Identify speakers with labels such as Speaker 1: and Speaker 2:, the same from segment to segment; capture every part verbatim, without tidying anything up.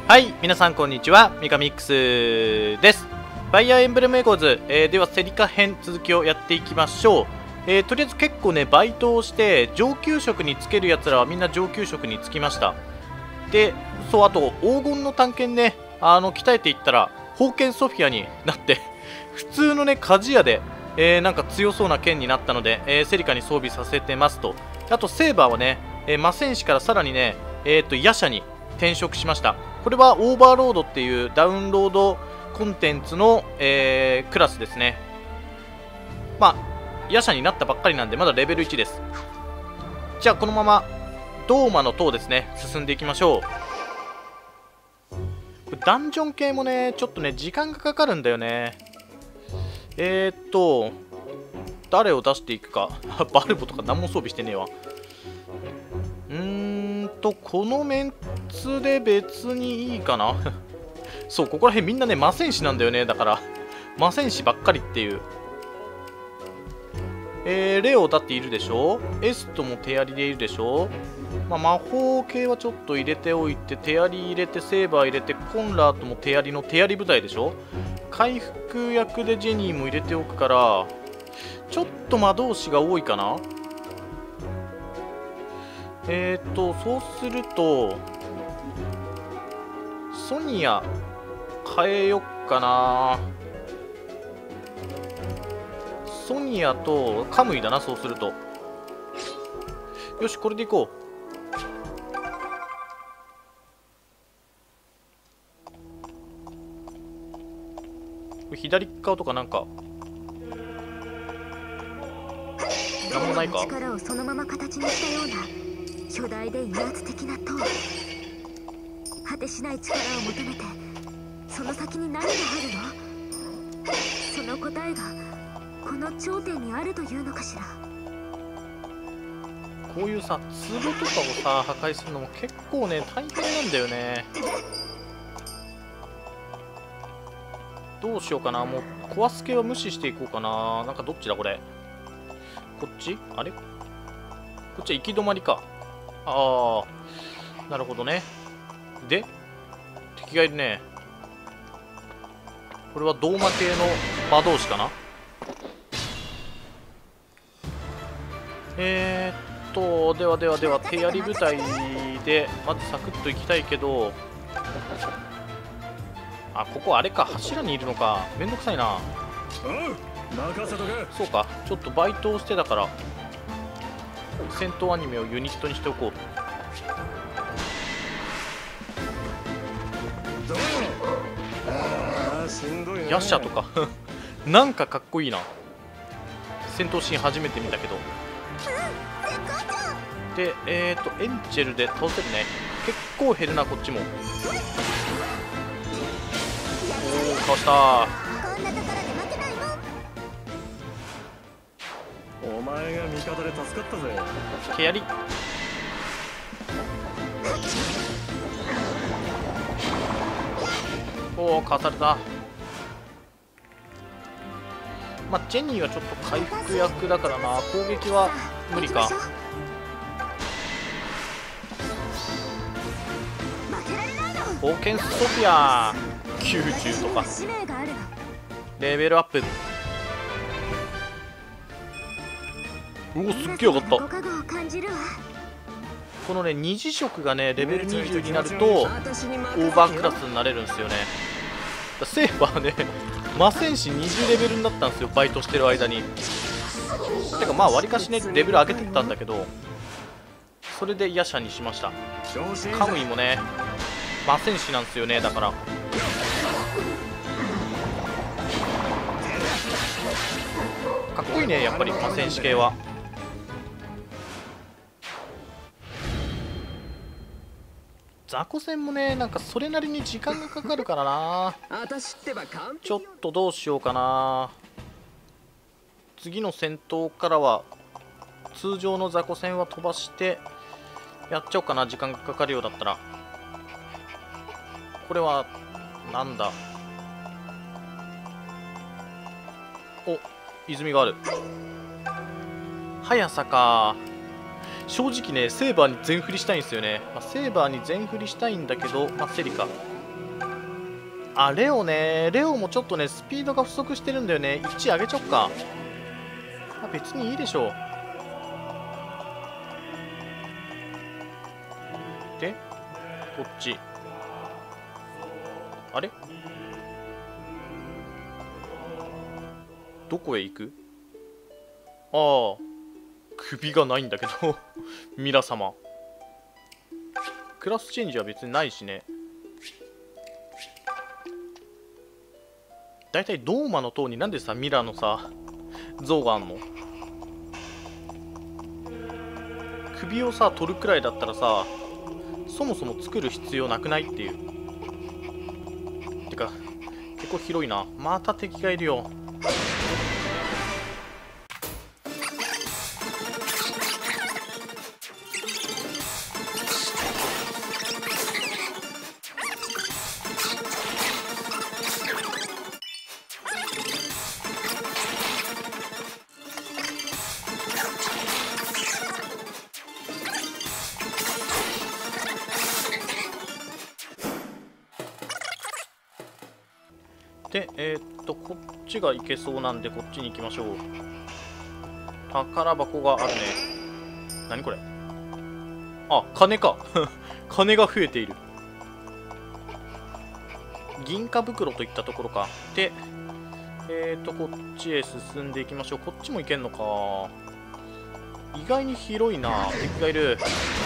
Speaker 1: はい、皆さんこんにちは、ミカミックスです。ファイアーエンブレムエゴーズ、えー、ではセリカ編続きをやっていきましょう。えー、とりあえず結構ね、バイトをして上級職につけるやつらはみんな上級職につきました。で、そう、あと黄金の探検ね、あの鍛えていったら宝剣ソフィアになって普通のね、鍛冶屋で、えー、なんか強そうな剣になったので、えー、セリカに装備させてますと。あとセーバーはね、えー、魔戦士からさらにね、えー、と夜叉に転職しました。これはオーバーロードっていうダウンロードコンテンツの、えー、クラスですね。まあ夜叉になったばっかりなんでまだレベルいちです。じゃあこのままドーマの塔ですね、進んでいきましょう。これダンジョン系もねちょっとね時間がかかるんだよね。えーっと誰を出していくかバルボとか何も装備してねえわ。うーんとこのメンツで別にいいかなそう、ここら辺みんなね魔戦士なんだよね。だから魔戦士ばっかりっていう。えー、レオだっているでしょ。エストも手やりでいるでしょ。まあ、魔法系はちょっと入れておいて、手やり入れてセーバー入れて、コンラートも手やりの手やり部隊でしょ。回復役でジェニーも入れておくからちょっと魔導士が多いかな。えーとそうするとソニア変えよっかな。ソニアとカムイだな。そうするとよし、これでいこう。これ左側とかなんかなんもないか。
Speaker 2: 力をそのまま形にしたような巨大で威圧的な塔。果てしない力を求めてその先に何があるの？その答えがこの頂点にあるというのかしら。
Speaker 1: こういうさ壺とかをさ破壊するのも結構ね大変なんだよね。どうしようかな。もう壊す系は無視していこうかな。なんかどっちだこれ。こっちあれこっちは行き止まりか。ああなるほどね。で敵がいるね。これはドーマ系の魔導士かな。えー、っとではではでは手やり部隊でまずサクッといきたいけど、あ、ここあれか、柱にいるのか。めんどくさいな。そうか、ちょっとバイトをしてたから戦闘アニメをユニットにしておこう。ヤシャとかなんかかっこいいな。戦闘シーン初めて見たけど。でえーとエンチェルで倒せるね。結構減るなこっちも。おおかわした。
Speaker 3: お前が味方で助かったぜ。
Speaker 1: 手やりおおかわされた。まあジェニーはちょっと回復役だからな。攻撃は無理か。宝剣ソフィアきゅうじゅうとかレベルアップ。うおすっげえ上がった。このね二次色がねレベルにじゅうになるとオーバークラスになれるんですよね。セーバーね魔戦士にじゅうレベルになったんですよ、バイトしてる間に。てかまあわりかしねレベル上げてったんだけど、それで夜叉にしました。カムイもね魔戦士なんですよね。だからかっこいいねやっぱり魔戦士系は。雑魚戦もねなんかそれなりに時間がかかるからな。ちょっとどうしようかな。次の戦闘からは通常の雑魚戦は飛ばしてやっちゃおうかな。時間がかかるようだったら。これはなんだ。お、泉がある。速さか。正直ねセーバーに全振りしたいんですよね。まあ、セーバーに全振りしたいんだけど、まあ、セリカあ、レオね。レオもちょっとねスピードが不足してるんだよね。いち上げちゃおっか。あ、別にいいでしょう。でこっちあれ、どこへ行く？ああ、首がないんだけどミラ様。クラスチェンジは別にないしね。だいたいドーマの塔になんでさミラのさ像があんの？首をさ取るくらいだったらさそもそも作る必要なくないっていう。てか結構広いな。また敵がいるよ。で、えー、っと、こっちが行けそうなんで、こっちに行きましょう。宝箱があるね。何これ？あ、金か。金が増えている。銀貨袋といったところか。で、えー、っと、こっちへ進んでいきましょう。こっちも行けんのか。意外に広いな。敵がいる。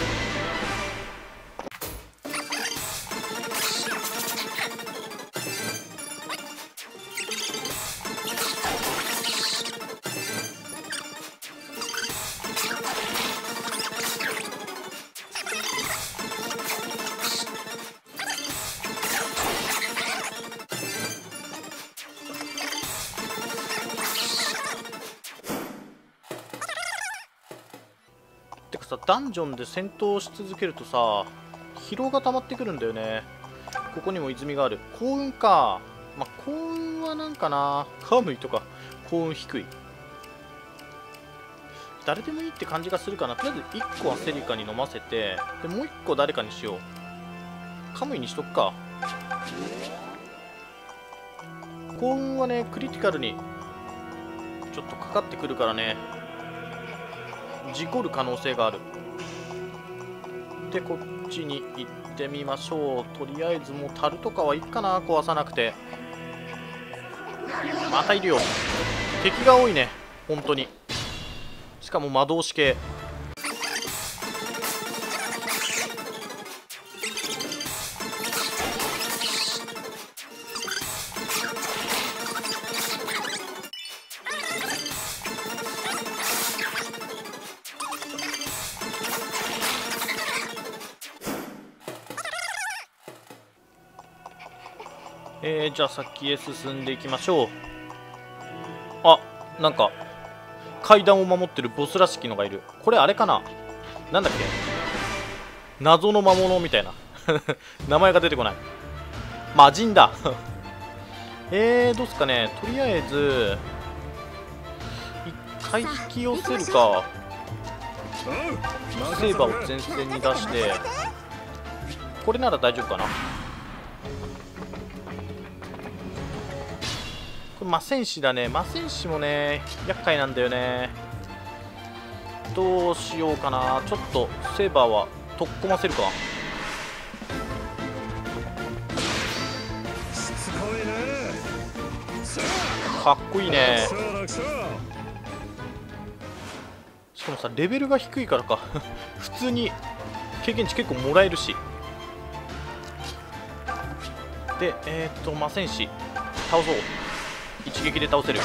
Speaker 1: てかさ、ダンジョンで戦闘し続けるとさ疲労が溜まってくるんだよね。ここにも泉がある。幸運か。まあ幸運はなんかな、カムイとか幸運低い。誰でもいいって感じがするかな。とりあえずいっこはセリカに飲ませて、でもういっこ誰かにしよう。カムイにしとくか。幸運はねクリティカルにちょっとかかってくるからね、事故る可能性がある。でこっちに行ってみましょう。とりあえずもう樽とかはいいかな、壊さなくて。またいるよ。敵が多いね本当に。しかも魔導士系。えー、じゃあ先へ進んでいきましょう。あ、なんか階段を守ってるボスらしきのがいる。これあれかな、なんだっけ、謎の魔物みたいな名前が出てこない。魔人だえー、どうすかね。とりあえず一回引き寄せるか。セーバーを前線に出して、これなら大丈夫かな。これ魔戦士だね。魔戦士もね厄介なんだよね。どうしようかな。ちょっとセーバーは突っ込ませるか。かっこいいね。しかもさレベルが低いからか普通に経験値結構もらえるし。でえー、っと魔戦士倒そう。一撃で倒せる。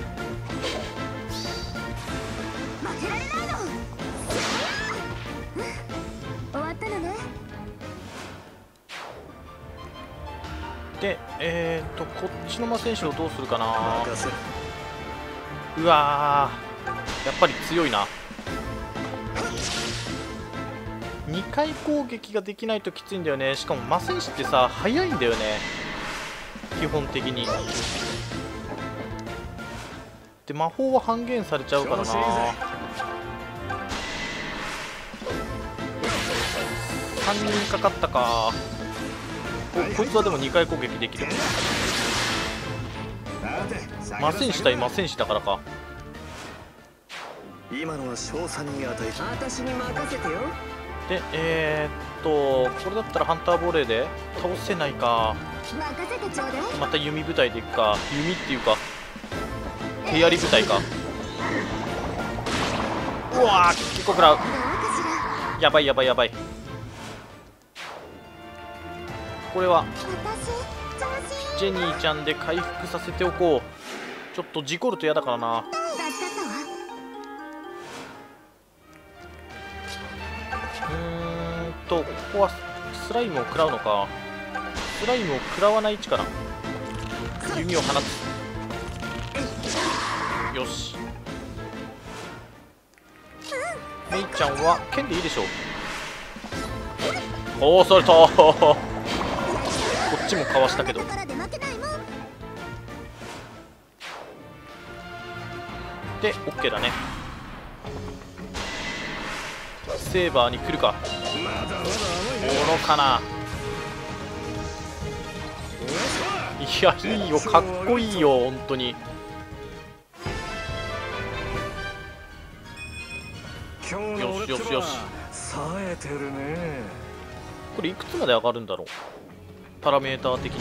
Speaker 1: でえー、っとこっちの魔戦士をどうするかな。うわーやっぱり強いな。にかい攻撃ができないときついんだよね。しかも魔戦士ってさ速いんだよね基本的に。で魔法は半減されちゃうからな。さんにんかかったか。 お、こいつはでもにかい攻撃できる。魔戦士対魔戦士だからか。
Speaker 3: 今のは賞賛に値し
Speaker 4: 私に任せてよ。
Speaker 1: でえー、っとこれだったらハンターボレーで倒せないか。
Speaker 2: 任せてちょうだい。
Speaker 1: また弓部隊でいくか。弓っていうか手槍部隊か。うわー結構食らう。
Speaker 2: どうかしら。
Speaker 1: やばいやばいやばい。これは
Speaker 2: 私調子
Speaker 1: ジェニーちゃんで回復させておこう。ちょっと事故ると嫌だからな。
Speaker 2: 大事だったわ。
Speaker 1: うーんとここはスライムを食らうのか。スライムを食らわない位置かな。弓を放つ。よし、メイちゃんは剣でいいでしょう。おおそれとこっちもかわしたけど。
Speaker 2: だからで負けないもん。
Speaker 1: で OK だね。セーバーに来るか。
Speaker 3: まだまだ甘いね。
Speaker 1: 愚かな。いやいいよ、かっこいいよ本当に。
Speaker 3: 今日の俺って
Speaker 1: よしよしよし
Speaker 3: 冴えてるね。
Speaker 1: これいくつまで上がるんだろう、パラメーター的に。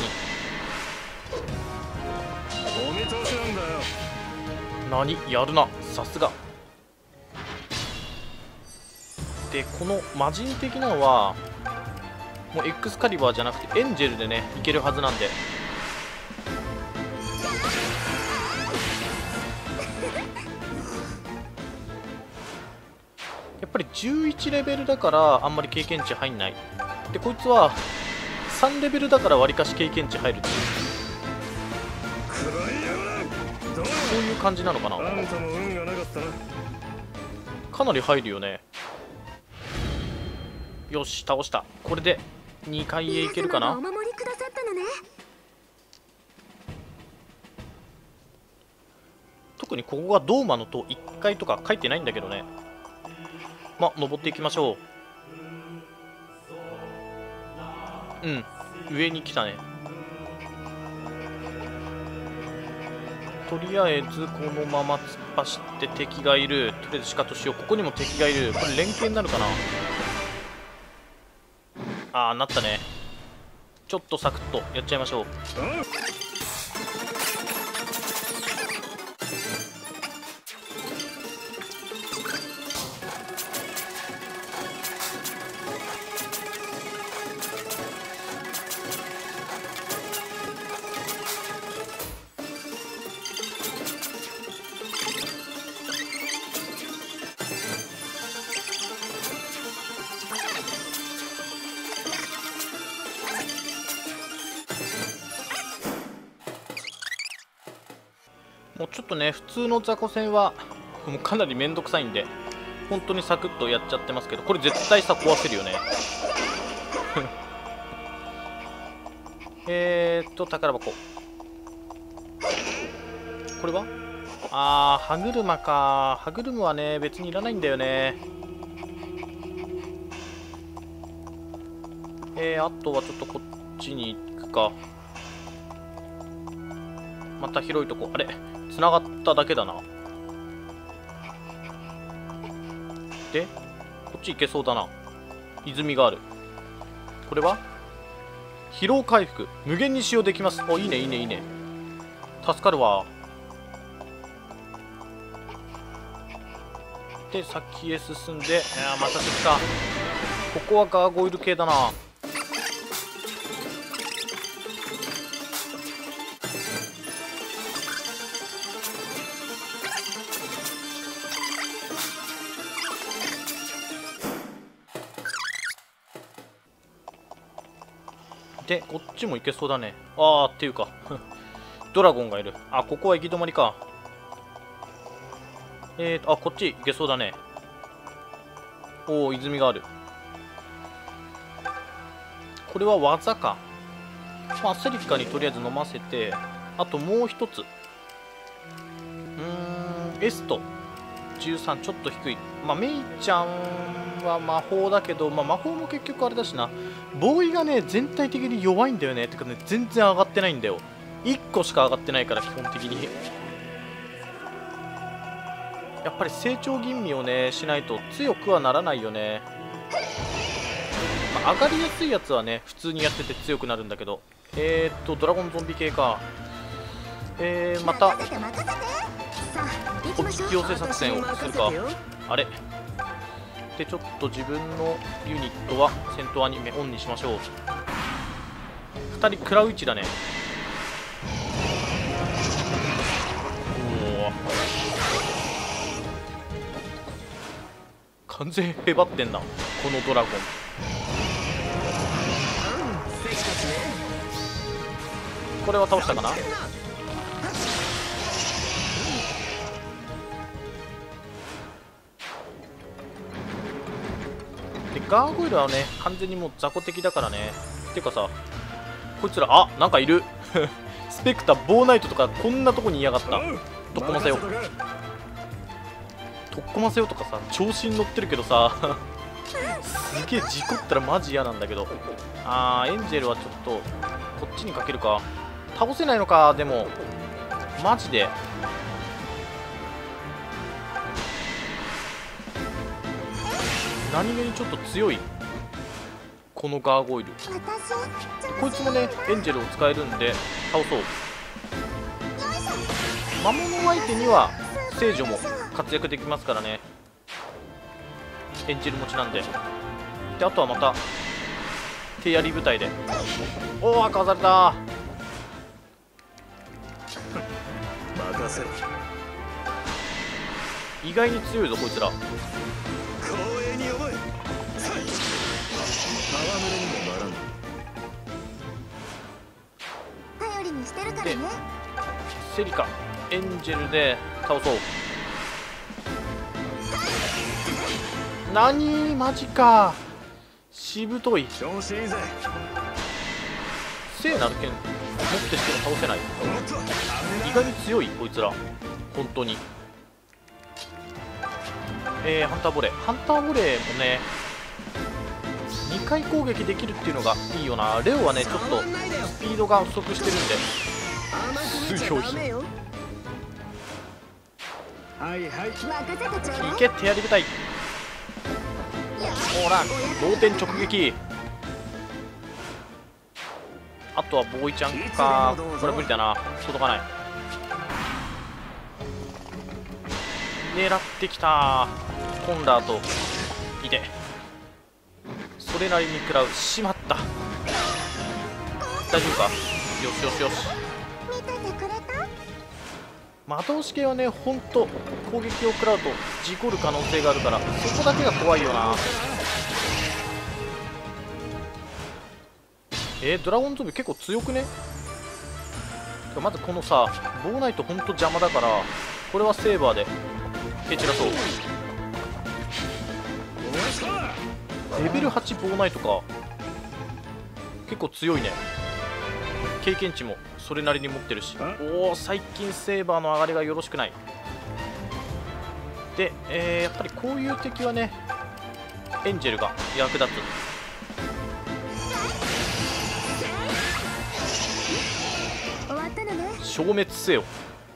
Speaker 3: お見通しなんだよ。
Speaker 1: 何やるな、さすが。でこの魔人的なのはもうエクスカリバーじゃなくてエンジェルでねいけるはずなんで。やっぱりじゅういちレベルだからあんまり経験値入んない。でこいつはさんレベルだからわりかし経験値入るっていう、
Speaker 3: 暗いよな。どう
Speaker 1: そういう感じなのかな。
Speaker 3: あんたも運がなかったな。
Speaker 1: かなり入るよね。よし倒した。これでにかいへ行けるかな。
Speaker 2: 皆様がお守りくださったのね。
Speaker 1: 特にここがドーマの塔いっかいとか書いてないんだけどね。まあ登っていきましょう。うん上に来たね。とりあえずこのまま突っ走って敵がいる。とりあえずシカトしよう。ここにも敵がいる。これ連携になるかな。ああなったね。ちょっとサクッとやっちゃいましょう。もうちょっとね普通の雑魚戦はもうかなりめんどくさいんで本当にサクッとやっちゃってますけど、これ絶対さ壊せるよね。えーっと宝箱、これはあー歯車か。歯車はね別にいらないんだよね。えー、あとはちょっとこっちに行くか。また広いとこ、あれ繋がっただけだな。でこっち行けそうだな。泉がある。これは疲労回復無限に使用できます。おいいねいいねいいね、助かるわ。で先へ進んで、いやまた敵か。ここはガーゴイル系だな。でこっちも行けそうだね。あーっていうかドラゴンがいる。あここは行き止まりか。えーとあこっち行けそうだね。おお泉がある。これは技か。まあセリカにとりあえず飲ませて、あともう一つうーんエストじゅうさんちょっと低い。まあメイちゃんは魔法だけど、まあ、魔法も結局あれだしな。ボーイがね全体的に弱いんだよね。てかね全然上がってないんだよ。いっこしか上がってないから基本的に。やっぱり成長吟味をねしないと強くはならないよね。まあ、上がりやすいやつはね普通にやってて強くなるんだけど、えー、っとドラゴンゾンビ系か。えー、またこっち寄せ作戦をするか。あれでちょっと自分のユニットは戦闘アニメオンにしましょう。ふたり食らう位置だね。おお完全へばってんなこのドラゴン。これは倒したかな。でガーゴイルはね完全にもう雑魚的だからね。てかさこいつら、あなんかいるスペクターボーナイトとかこんなとこにいやがった。とっこませよとっこませよとかさ調子に乗ってるけどさすげえ事故ったらマジ嫌なんだけど。あーエンジェルはちょっとこっちにかけるか。倒せないのか。でもマジで何気にちょっと強いこのガーゴイル。こいつもねエンジェルを使えるんで倒そう。魔物相手には聖女も活躍できますからね。エンジェル持ちなんで。であとはまた手やり部隊で。おおかわされた。
Speaker 3: 任せろ。
Speaker 1: 意外に強いぞこいつら。
Speaker 3: 光栄に思え。戯れにもならん。
Speaker 2: 頼りにしてるから
Speaker 1: で
Speaker 2: ね。
Speaker 1: セリカエンジェルで倒そう。なにマジかしぶとい。
Speaker 3: 調子いいぜ。
Speaker 1: 聖なる剣持ってしても倒せない。
Speaker 3: おっと
Speaker 1: 意外に強いこいつら本当に。えー、ハンターボレーハンターボレーもねにかい攻撃できるっていうのがいいよな。レオはねちょっとスピードが不足してるんで強い。
Speaker 3: はいはい。
Speaker 2: 任せてちょうだい。
Speaker 1: いけ手やり部隊。ほら同点直撃。あとはボーイちゃんか。これ無理だな届かない。狙ってきたコンラーといてそれなりに食らう。しまった大丈夫か。よしよしよし。
Speaker 2: 見ててくれた？
Speaker 1: 魔導士系はねほんと攻撃を食らうと事故る可能性があるからそこだけが怖いよな。えー、ドラゴンゾンビ結構強くね。てかまずこのさボーナイトほんと邪魔だからこれはセーバーで蹴散らそう。レベルはちボーナイトか結構強いね。経験値もそれなりに持ってるし。おお最近セーバーの上がりがよろしくない。で、えー、やっぱりこういう敵はねエンジェルが役立つ。
Speaker 2: 終わったのね。
Speaker 1: 消滅せよ。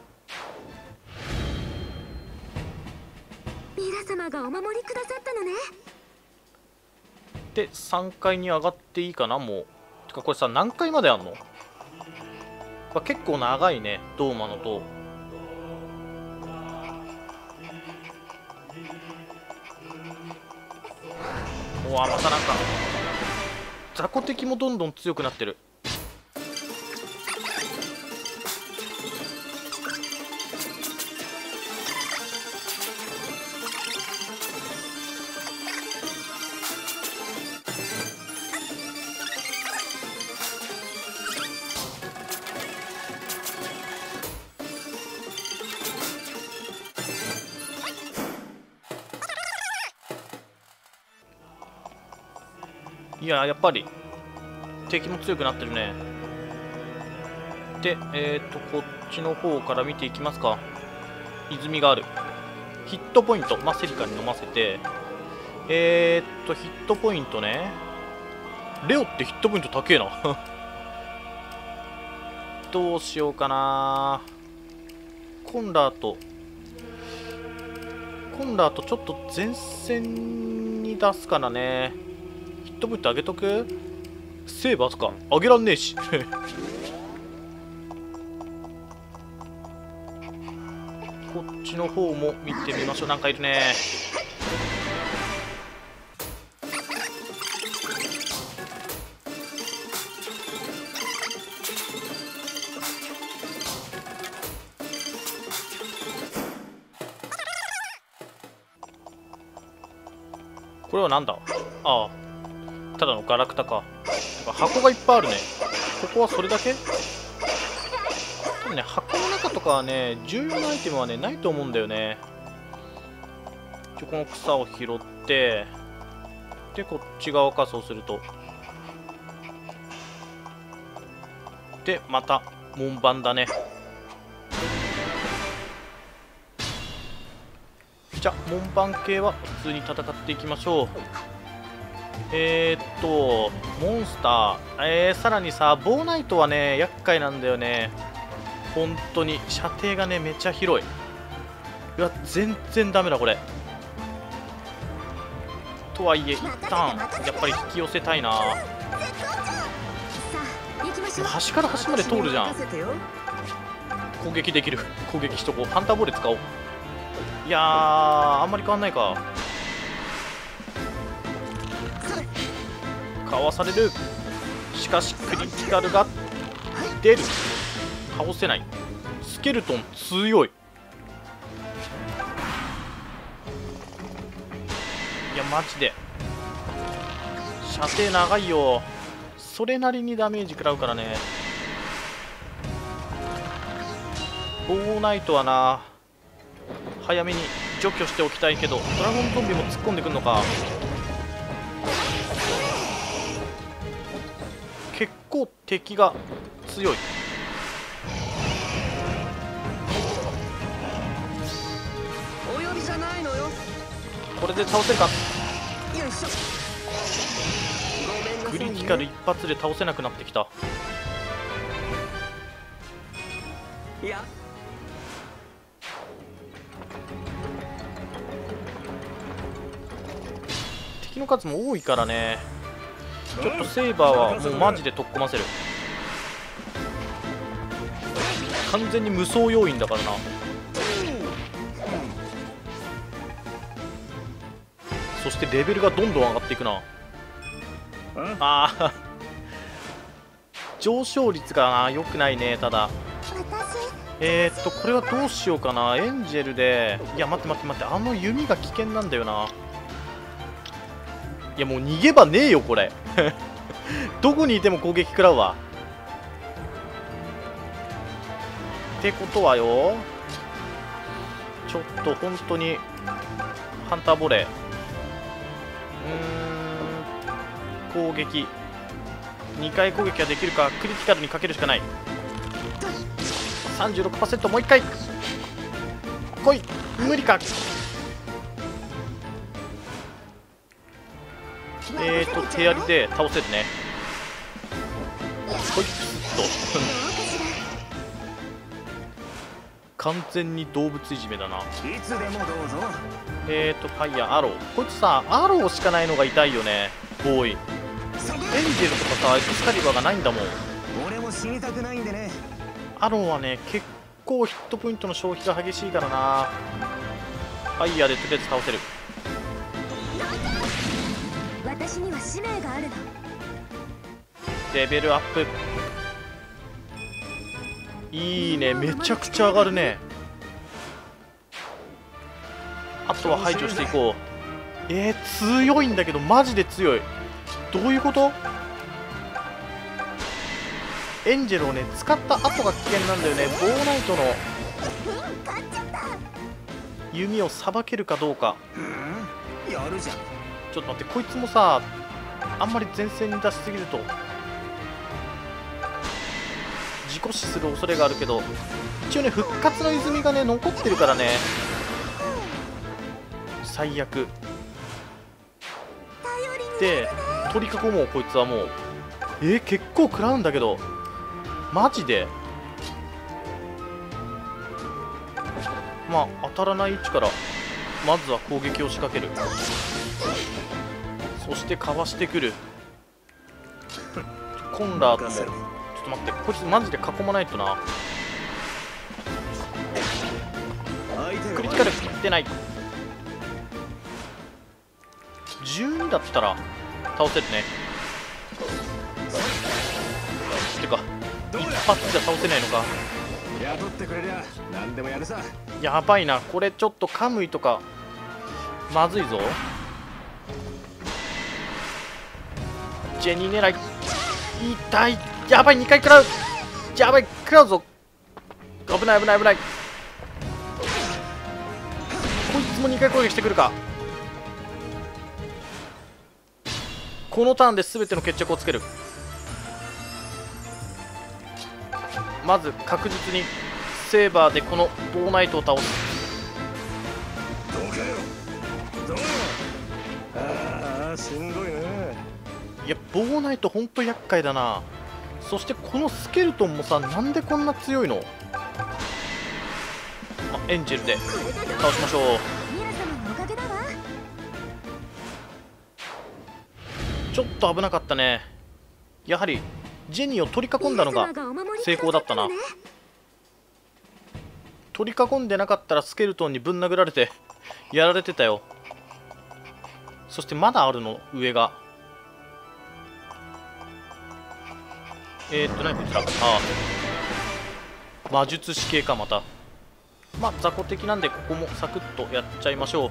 Speaker 2: ミラ様がお守りくださったのね。
Speaker 1: でさんかいに上がっていいかな。もうてかこれさ何回まであんの。まあ、結構長いねドーマの塔。おわまたなんか雑魚敵もどんどん強くなってる。いややっぱり敵も強くなってるね。でえっ、ー、とこっちの方から見ていきますか。泉がある。 ヒットポイント、まあ、セリカに飲ませて、えー、っとヒットポイントね。レオってヒットポイント高えなどうしようかな。コンラートコンラートちょっと前線に出すからね。ヒットポイント上げとく。セーバーとか上げらんねえしこっちの方も見てみましょう。なんかいるね。これはなんだ。ああ、ただのガラクタか。箱がいっぱいあるね。ここはそれだけ？多分ね、箱の中とかはね、重要なアイテムはね、ないと思うんだよね。ちょ、この草を拾って、で、こっち側か、そうすると。で、また、門番だね。じゃあ、門番系は普通に戦っていきましょう。えー、っと、モンスター、えー、さらにさ、ボーナイトはね、厄介なんだよね。本当に、射程がね、めちゃ広い。うわ、全然ダメだ、これ。とはいえ、一旦、やっぱり引き寄せたいな。端から端まで通るじゃん。攻撃できる。攻撃しとこう。ハンターボール使おう。いやー、あんまり変わんないか。かわされる。しかしクリティカルが出る。倒せない。スケルトン強い。いやマジで射程長いよ。それなりにダメージ食らうからね。ボーナイトはな、早めに除去しておきたいけど、ドラゴンゾンビも突っ込んでくるのか。結構敵が強い。
Speaker 4: お呼びじゃないのよ。
Speaker 1: これで倒せるか。
Speaker 4: よいしょ。ごめんなさいね。
Speaker 1: クリティカル一発で倒せなくなってきた。
Speaker 4: いや、
Speaker 1: 敵の数も多いからね。ちょっとセイバーはもうマジで突っ込ませる。完全に無双要員だからな。そしてレベルがどんどん上がっていくな。ああ上昇率が良くないね。ただえー、っとこれはどうしようかな。エンジェルで、いや待って待って待って、あの弓が危険なんだよな。いやもう逃げ場ねえよこれどこにいても攻撃食らうわ。ってことはよ、ちょっと本当にハンターボレー、うーん攻撃にかい攻撃はできるか。クリティカルにかけるしかない。 さんじゅうろくパーセント もういっかい来い。無理か。えーと手やりで倒せるね。ほいっと完全に動物いじめだな。
Speaker 4: いつでもどうぞ。
Speaker 1: えーとファイヤーアロー、こいつさアローしかないのが痛いよね。ボーイエンジェルとかさエクスカリバーがないんだもん。
Speaker 4: 俺も死にたくないんでね。
Speaker 1: アローはね結構ヒットポイントの消費が激しいからな。ファイヤーでとりあえず倒せる。
Speaker 2: 私には使命があるの。
Speaker 1: レベルアップいいね。めちゃくちゃ上がるね。あとは排除していこう。えー、強いんだけどマジで強い。どういうこと。エンジェルをね使った後が危険なんだよね。ボーナイトの弓をさばけるかどうか。
Speaker 4: うん、やるじゃん。
Speaker 1: ちょっと待って、こいつもさあんまり前線に出しすぎると事故死する恐れがあるけど、一応ね復活の泉がね残ってるからね。 最悪
Speaker 2: 頼りに
Speaker 1: で取り囲もう。こいつはもうえー、結構食らうんだけどマジで。まあ当たらない位置からまずは攻撃を仕掛ける。そしてかわしてくる。コンラードもちょっと待って、こいつマジで囲まないとな。クリティカルいってない。じゅうにだったら倒せるね。てか一発じゃ倒せないのか。
Speaker 3: 雇ってくれりゃ何でもやるさ。
Speaker 1: やばいなこれ。ちょっとカムイとかまずいぞ。ジェニー狙い痛い。やばいにかい食らう。やばい食らうぞ。危ない危ない危ない。こいつもにかい攻撃してくるか。このターンで全ての決着をつける。まず確実にセーバーでこのボーナイトを倒す。
Speaker 3: どけよどうよ。ああしんどいね。
Speaker 1: いやボーナイトほんと厄介だな。そしてこのスケルトンもさ、なんでこんな強いの。あエンジェルで倒しましょう。
Speaker 2: ミラ様のおかげだわ。
Speaker 1: ちょっと危なかったね。やはりジェニーを取り囲んだのが成功だったな。取り囲んでなかったらスケルトンにぶん殴られてやられてたよ。そしてまだあるの上が。えー、っと何こいつら。ああ魔術師系か。またまあ雑魚的なんでここもサクッとやっちゃいましょう。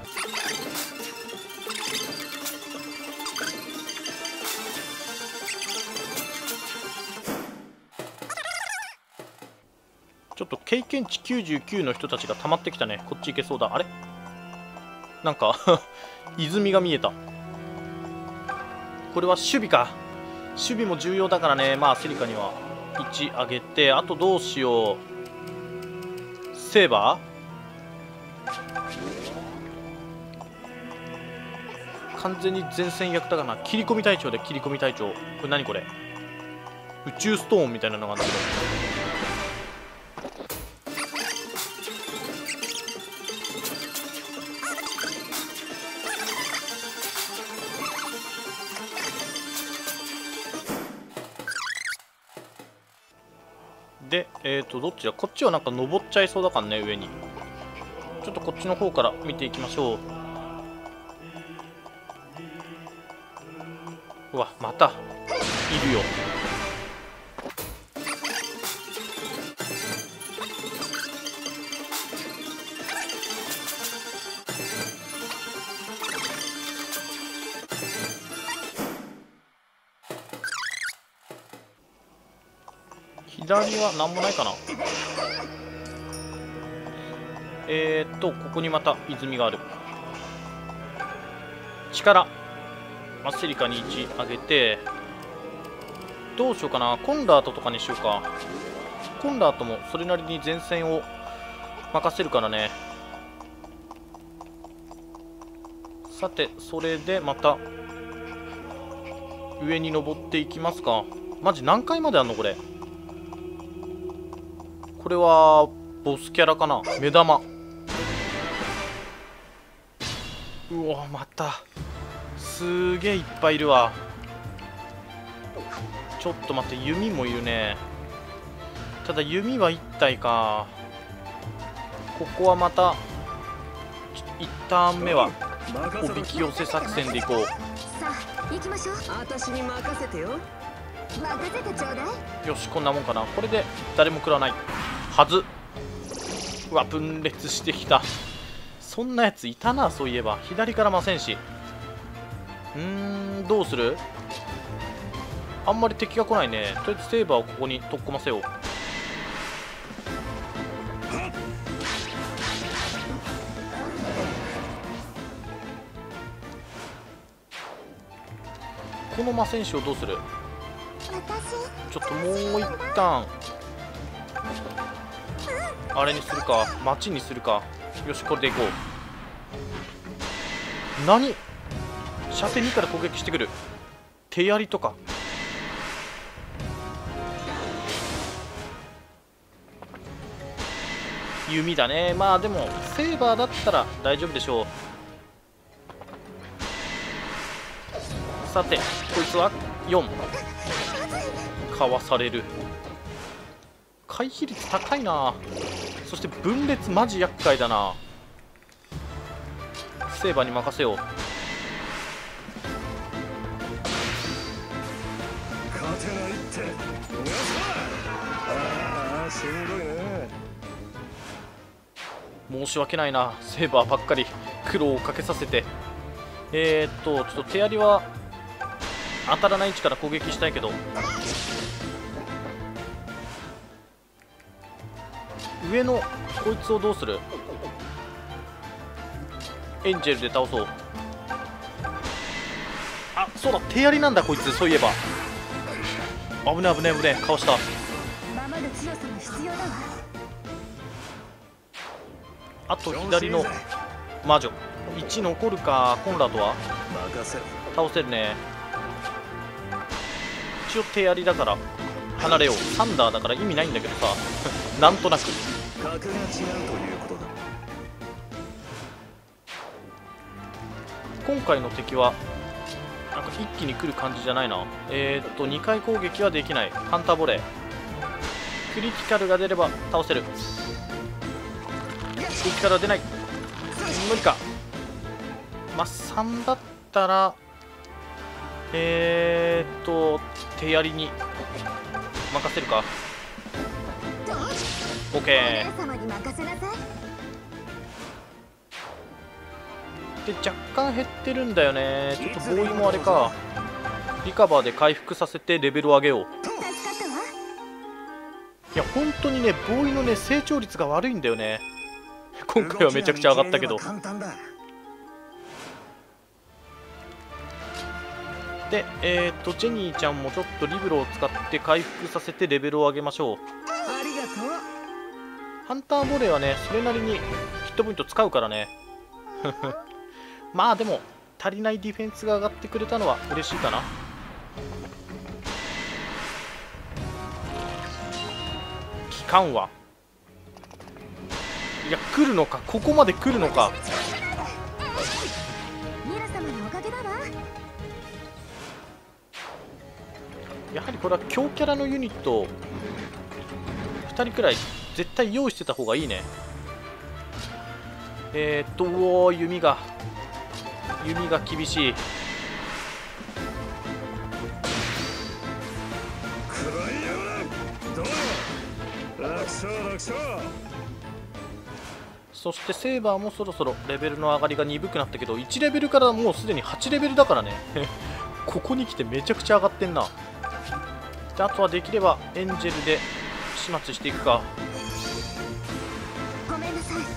Speaker 1: ちょっと経験値きゅうじゅうきゅうの人たちが溜まってきたね。こっち行けそうだ。あれなんか泉が見えた。これは守備か。守備も重要だからね。まあセリカにはいち上げて、あとどうしよう。セーバー完全に前線役だかな。切り込み隊長で切り込み隊長。これ何これ。宇宙ストーンみたいなのがあるんだけど。で、えーと、どっちだ。こっちはなんか登っちゃいそうだからね、上に。ちょっとこっちの方から見ていきましょう。うわ、またいるよ。左は何もないかな。えーっとここにまた泉がある。力マッセリカにいち上げて、どうしようかな。コンラートとかにしようか。コンラートもそれなりに前線を任せるからね。さてそれでまた上に登っていきますか。マジ何回まであんのこれ。これはボスキャラかな。目玉。うわまたすげえいっぱいいるわ。ちょっと待って、弓もいるね。ただ弓はいったいか。ここはまたいちターン目はおびき寄せ作戦でいこう。
Speaker 2: さあ行きましょう。
Speaker 4: 私に任せてよ。
Speaker 2: 任せてちょうだい。
Speaker 1: よしこんなもんかな。これで誰も食らわないはず。うわ分裂してきた。そんなやついたな。そういえば左から魔戦士。うーんどうする。あんまり敵が来ないね。とりあえずセーバーをここに突っ込ませよう。この魔戦士をどうする。ちょっともう一旦あれにするか。町にするか。よしこれでいこう。 何、射程にから攻撃してくる。手槍とか。弓だね。まあでもセーバーだったら大丈夫でしょう。さてこいつはよん、かわされる。回避率高いな。そして分裂マジ厄介だな。セーバーに任せよう。
Speaker 3: 勝てないって逃がすな。ああしんどいね。
Speaker 1: 申し訳ないな、セーバーばっかり苦労をかけさせて。えー、っとちょっと手槍は当たらない位置から攻撃したいけど、上のこいつをどうする。エンジェルで倒そう。あ、そうだ、手槍なんだこいつ。そういえば危ね危ね危ね、かわした。
Speaker 2: ままの強さも必要だわ。
Speaker 1: あと左の魔女いち残るか。コンラードは
Speaker 3: 任せろ。
Speaker 1: 倒せるね。一応手槍だから離れよう。サンダーだから意味ないんだけどさなんとなく
Speaker 3: 格が違うということだ。
Speaker 1: 今回の敵はなんか一気に来る感じじゃないな。えー、っとにかい攻撃はできない。ハンターボレー、クリティカルが出れば倒せる。クリティカルは出ない。無理か。まあさんだったらえー、っと手槍に任せるか。オッケー。
Speaker 2: お姉様に任せなさい。
Speaker 1: で若干減ってるんだよね。ちょっとボーイもあれか。リカバーで回復させてレベルを上げよう。
Speaker 2: 助かったわ。
Speaker 1: いや本当にね、ボーイのね成長率が悪いんだよね。今回はめちゃくちゃ上がったけど。
Speaker 3: 簡単だ。
Speaker 1: でえー、っとジェニーちゃんもちょっとリブロを使って回復させてレベルを上げましょう。
Speaker 4: ありがとう。
Speaker 1: ハンターボレーはねそれなりにヒットポイント使うからねまあでも足りないディフェンスが上がってくれたのは嬉しいかな。期間はいや来るのか。ここまで来るのか。
Speaker 2: ミラ様のおかげだわ。
Speaker 1: やはりこれは強キャラのユニットをふたりくらい絶対用意してた方がいいね。えー、っとうおー、弓が弓が厳しい。
Speaker 3: 食らいやがれ。どう楽勝楽勝。
Speaker 1: そしてセーバーもそろそろレベルの上がりが鈍くなったけどいちレベルからもうすでにはちレベルだからねここに来てめちゃくちゃ上がってんな。であとはできればエンジェルで始末していくか。
Speaker 2: ごめんなさい。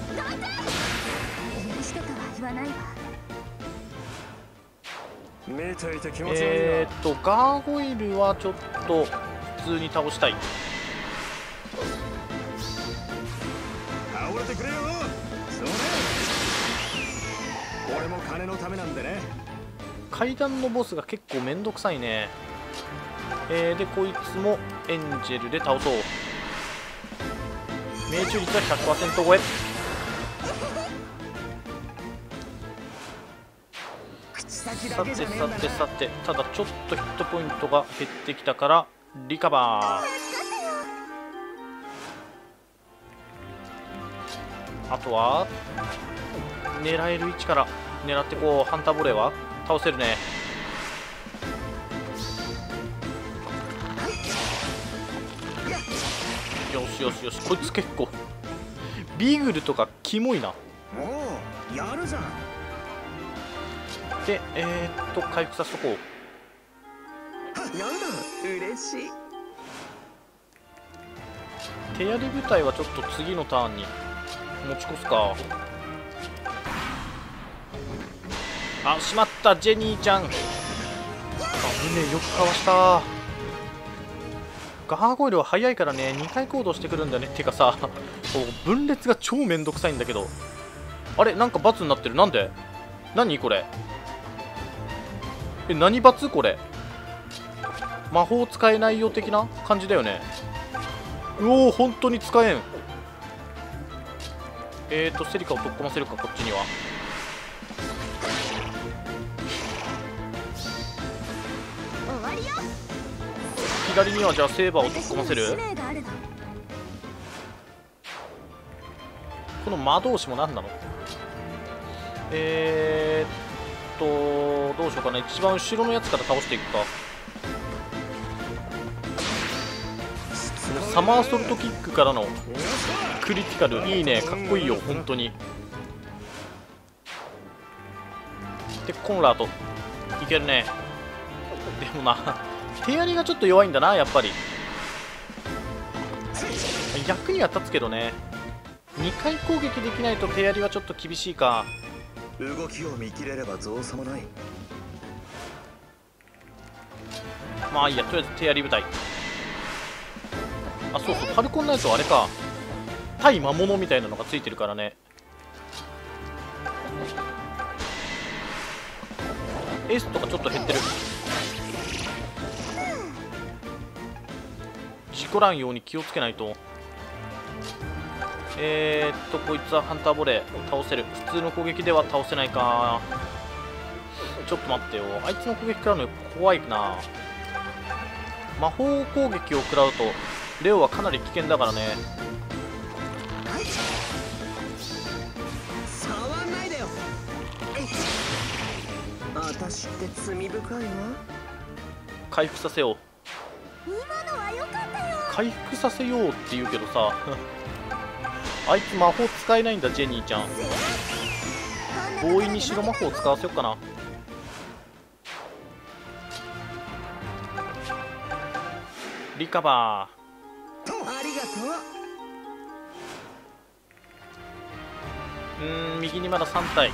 Speaker 2: 許してとは言わないわ。
Speaker 3: 見ていて気持ち悪いな。
Speaker 1: えーっとガーゴイルはちょっと普通に倒したい。
Speaker 3: 倒れてくれよ。それ俺も金のためなんでね。
Speaker 1: 階段のボスが結構めんどくさいね。えー、でこいつもエンジェルで倒そう。命中率は ひゃくパーセント 超え。さてさてさて、ただちょっとヒットポイントが減ってきたからリカバー。あとは狙える位置から狙ってこう。ハンターボレーは倒せるね。よしよしよし、こいつ結構ビーグルとかキモいな。
Speaker 3: もうやるじゃん。
Speaker 1: でえー、っと回復させとこう。
Speaker 4: なんだ、嬉しい。
Speaker 1: 手槍部隊はちょっと次のターンに持ち越すか。あ、しまった。ジェニーちゃんあぶねえ、よくかわした。ガーゴイルは速いからねにかい行動してくるんだね。てかさ分裂が超めんどくさいんだけど。あれなんか×になってる。なんで何これ。え、何罰これ。魔法使えないよ的な感じだよね。うおー、本当に使えん。えーとセリカを突っ込ませるか、こっちには。左にはじゃあセーバーを突っ込ませる。この魔導士も何なの。えーっとどうしようかな。一番後ろのやつから倒していくか。サマーソルトキックからのクリティカルいいね。かっこいいよ本当に。でコンラートいけるね。でもな手やりがちょっと弱いんだなやっぱり。役には立つけどね。にかい攻撃できないと手やりはちょっと厳しいか。
Speaker 3: 動きを見切れれば造作もない。
Speaker 1: まあいいや、とりあえず手やり部隊。あ、そうそう、ファルコンのやつはあれか、対魔物みたいなのがついてるからね。エースとかちょっと減ってる。事故らんように気をつけないと。えーっとこいつはハンターボレー倒せる。普通の攻撃では倒せないか。ちょっと待ってよ、あいつの攻撃食らうの怖いな。魔法攻撃を食らうとレオはかなり危険だからね。
Speaker 4: 触んないでよ。私って罪深いわ。
Speaker 1: 回復させよう。
Speaker 2: 今のは良かったよ。
Speaker 1: 回復させようって言うけどさあいつ魔法使えないんだジェニーちゃん。強引に白魔法を使わせようかな。リカバー。
Speaker 4: ありがと
Speaker 1: うーん、右にまださん体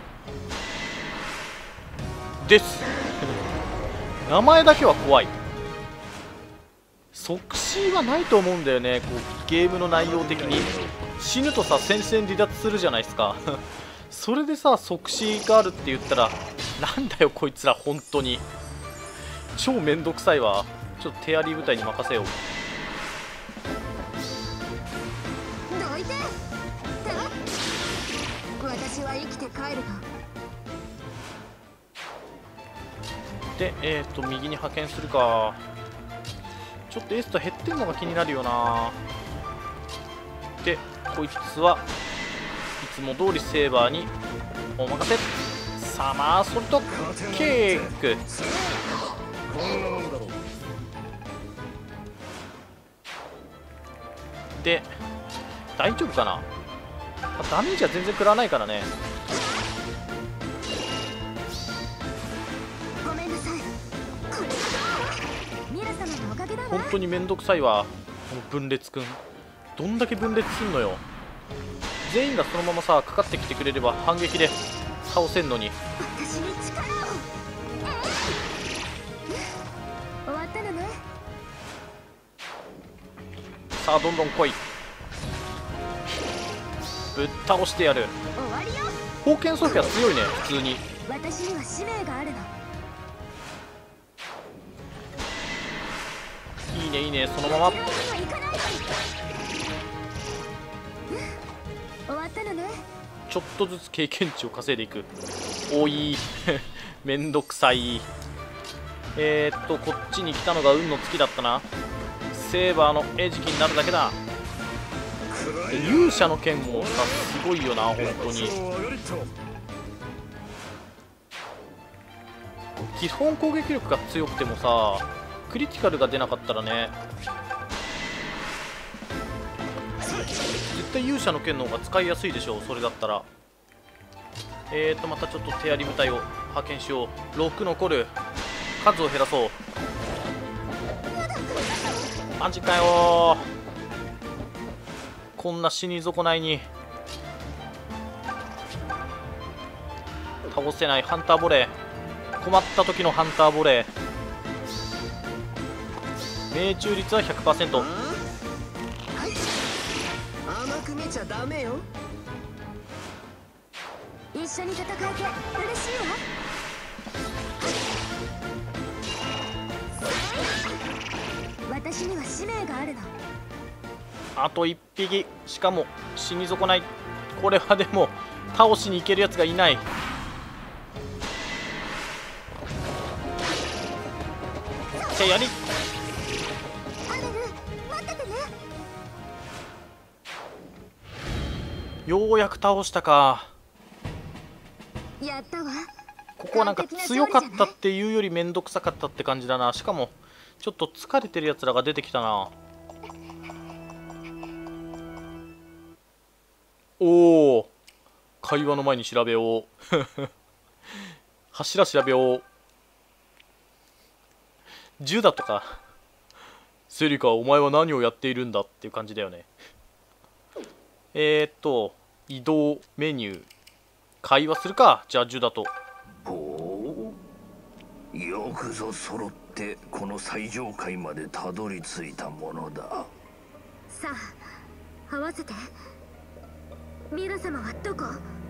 Speaker 1: です名前だけは怖い。即死はないと思うんだよね。こうゲームの内容的に死ぬとさ戦線離脱するじゃないですかそれでさ即死があるって言ったらなんだよこいつら本当に超めんどくさいわ。ちょっと手やり部隊に任せよう。
Speaker 2: どいて。私は生きて帰るが。
Speaker 1: でえっ、ー、と右に派遣するか。ちょっとエースと減ってんのが気になるよな。でこいつはいつも通りセーバーにお任せ。サマーソルトケーク。
Speaker 3: こんなもんだろう。
Speaker 1: で大丈夫かな。ダメージは全然食らわないからね。
Speaker 2: ごめんなさい。これはミラ様のおかげだわ。
Speaker 1: 本当にめんどくさいわこの分裂くん。どんだけ分裂すんのよ。全員がそのままさかかってきてくれれば反撃で倒せんのに。
Speaker 2: 私に力を。終わったのね。
Speaker 1: さあどんどん来い。ぶっ倒してやる。
Speaker 2: 終わりよ。
Speaker 1: 封建装備は強いね普通に。
Speaker 2: 私には使命があるの。
Speaker 1: いいねいいね、そのまま。
Speaker 2: 諦めにはいかない。終わったのね。
Speaker 1: ちょっとずつ経験値を稼いでいく。おいめんどくさい。えー、っとこっちに来たのが運の尽きだったな。セーバーの餌食になるだけだ。勇者の剣もさすごいよな本当に。基本攻撃力が強くてもさクリティカルが出なかったらね、絶対勇者の剣の方が使いやすいでしょう。それだったらえーとまたちょっと手やり部隊を派遣しよう。ろく残る。数を減らそう。マジかよー。こんな死に損ないに倒せないハンターボレー。困った時のハンターボレー。命中率は ひゃくパーセント。
Speaker 4: 甘く見ちゃダメよ。
Speaker 2: い一緒に戦えて嬉しいわ。私には使命があるの。
Speaker 1: あといっぴき、しかも死に損ない。これはでも倒しに行けるやつがいない。じゃあやり
Speaker 2: アレル、待っててね。
Speaker 1: ようやく倒したか。
Speaker 2: やったわ。
Speaker 1: ここはなんか強かったっていうよりめんどくさかったって感じだな。しかもちょっと疲れてるやつらが出てきたな。おお、会話の前に調べよう柱調べよう。銃だとか。セリカ、お前は何をやっているんだっていう感じだよね。えーっと移動メニュー、会話するか。じゃあ銃だと。
Speaker 3: ほう、よくぞ揃ってこの最上階までたどり着いたものだ。
Speaker 2: さあ、合わせて。ミラ様はどこ？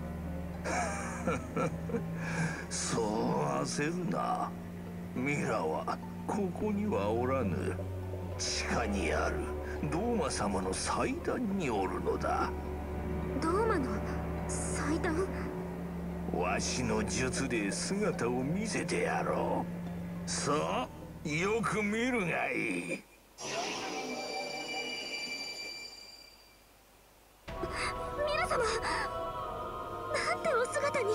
Speaker 3: そう焦るな。ミラはここにはおらぬ。地下にあるドーマ様の祭壇におるのだ。
Speaker 2: ドーマの祭壇？
Speaker 3: わしの術で姿を見せてやろう。さあ、よく見るがいい。
Speaker 2: ミラ様、なんてお姿に。み、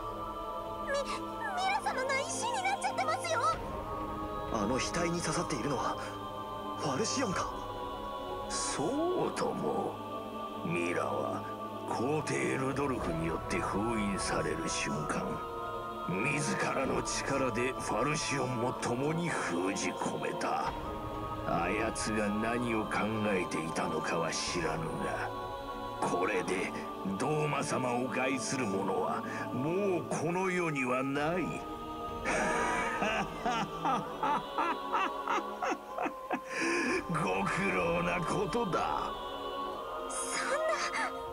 Speaker 2: ミラ様が石になっちゃってますよ。
Speaker 5: あの額に刺さっているのはファルシオンか。
Speaker 3: そうとも。ミラは皇帝ルドルフによって封印される瞬間、自らの力でファルシオンも共に封じ込めた。あやつが何を考えていたのかは知らぬが、これでドーマ様を害する者はもうこの世にはない。ご苦労なことだ。
Speaker 2: そんな。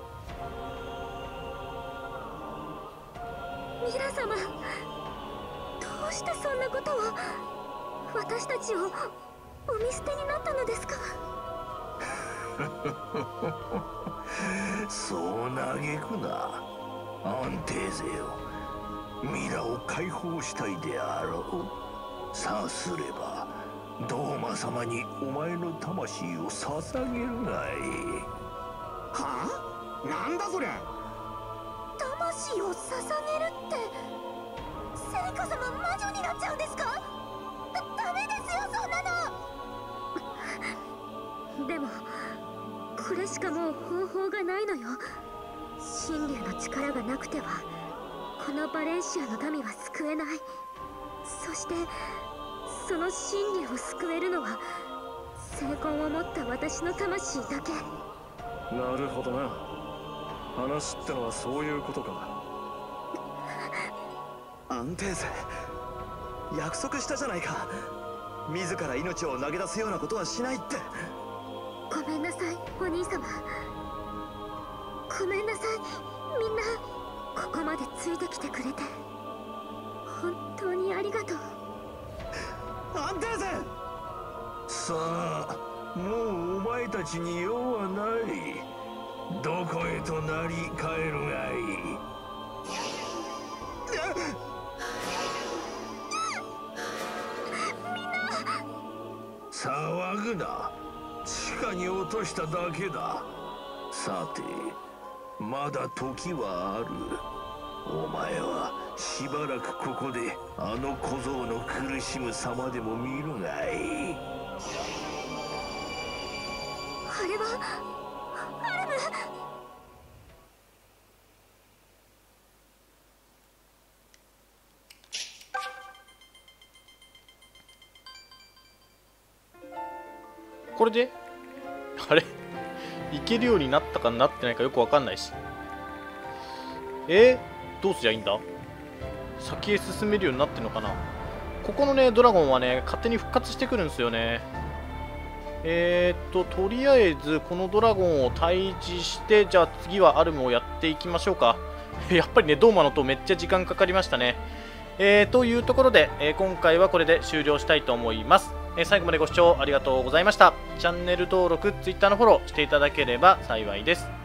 Speaker 2: ミラ様、どうしてそんなことを。私たちをお見捨てになったのですか？
Speaker 3: そう嘆くな、アンテーゼよ。ミラを解放したいであろう。さすればドーマ様にお前の魂を捧げるがいい。
Speaker 5: はあ？なんだそりゃ。
Speaker 2: 魂を捧げるって、セリカ様魔女になっちゃうんですか？だ、ダメですよ、そんなの。でもこれしかもう方法がないのよ。神竜の力がなくてはこのバレンシアの民は救えない。そしてその神竜を救えるのは聖魂を持った私の魂だけ。
Speaker 5: なるほどな。話ってのはそういうことか。アンテーゼ、約束したじゃないか。自ら命を投げ出すようなことはしないって。
Speaker 2: ごめんなさい、お兄様。ごめんなさい、みんな。ここまでついてきてくれて本当にありがとう。
Speaker 5: アンテーゼ。
Speaker 3: さあ、もうお前たちに用はない。どこへとなり帰るがいい。騒ぐな。地下に落としただけだ。さて、まだ時はある。お前はしばらくここであの小僧の苦しむ様でも見るがいい。
Speaker 2: あれはアルム。
Speaker 1: これであれいけるようになったかなってないかよくわかんないし。えー、どうすりゃいいんだ。先へ進めるようになってるのかな。ここのねドラゴンはね勝手に復活してくるんですよね。えー、っととりあえずこのドラゴンを退治して、じゃあ次はアルムをやっていきましょうか。 やっぱりね、ドーマの塔めっちゃ時間かかりましたね。えー、というところで、えー、今回はこれで終了したいと思います。えー、最後までご視聴ありがとうございました。チャンネル登録、Twitter のフォローしていただければ幸いです。